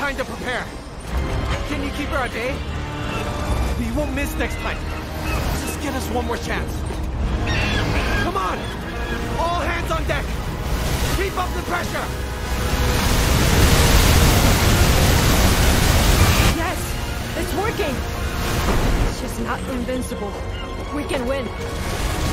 trying to prepare. Can you keep her at bay? We won't miss next time. Just get us one more chance. Come on! All hands on deck! Keep up the pressure! Yes! It's working! She's not invincible. We can win.